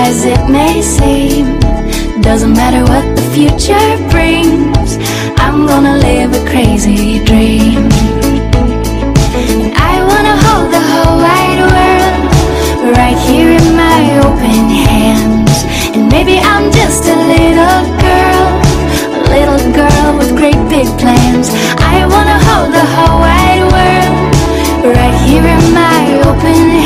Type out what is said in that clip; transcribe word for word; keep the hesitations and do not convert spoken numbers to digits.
as it may seem. Doesn't matter what the future brings, I'm gonna live a crazy dream. I wanna hold the whole wide world right here in my open hands. And maybe I'm just a little girl, a little girl with great big plans. I wanna hold the whole wide world right here in my open hands.